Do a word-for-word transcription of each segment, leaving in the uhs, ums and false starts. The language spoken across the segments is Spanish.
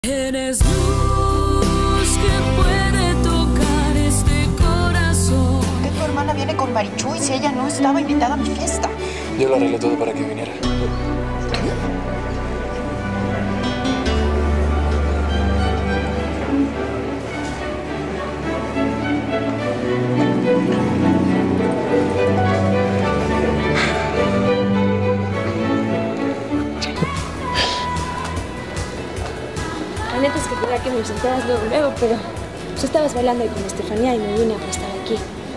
Eres luz que puede tocar este corazón. ¿Por qué tu hermana viene con Marichuy si ella no estaba invitada a mi fiesta? Yo lo arreglé todo para que viniera. La neta es que quería que me presentaras luego, luego, pero tú estabas bailando ahí con Estefanía y me vine a prestar aquí.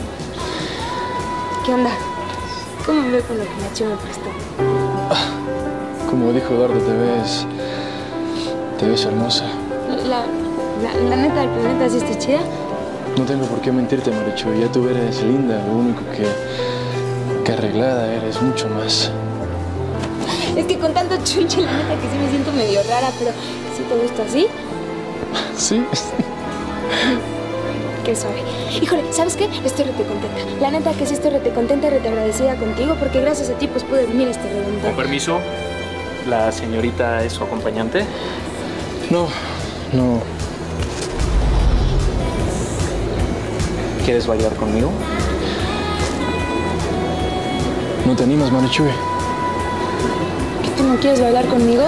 ¿Qué onda? ¿Cómo me veo con lo que Nacho me prestó? Como dijo Eduardo, te ves... te ves hermosa. La, la, la neta, el planeta sí está chida. No tengo por qué mentirte, Marichuy. Ya tú eres linda, lo único que... que arreglada eres mucho más. Es que con tanto chunche, la neta que sí me siento medio rara, pero ¿sí te gusta así? Sí. Qué suave. Híjole, ¿sabes qué? Estoy rete contenta. La neta que sí estoy rete contenta y rete agradecida contigo porque gracias a ti pues pude venir a este reventón. Con permiso, ¿la señorita es su acompañante? No, no. ¿Quieres bailar conmigo? ¿No te animas, Marichuy? ¿Que tú no quieres bailar conmigo?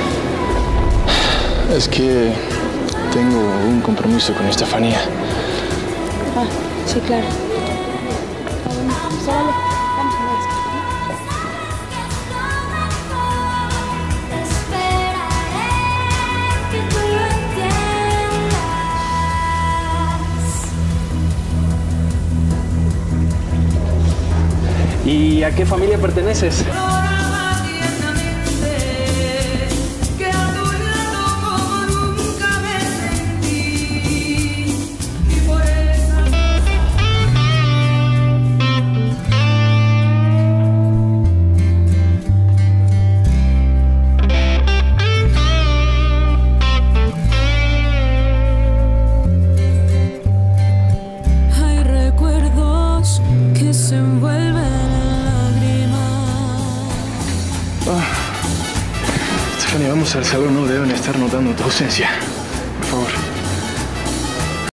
Es que tengo un compromiso con Estefanía. Ah, sí, claro. Pues órale, vamos a ver esto. ¿Y a qué familia perteneces? Hay recuerdos que se envuelven en lágrimas. Estefanía, vamos al salón, no deben estar notando tu ausencia.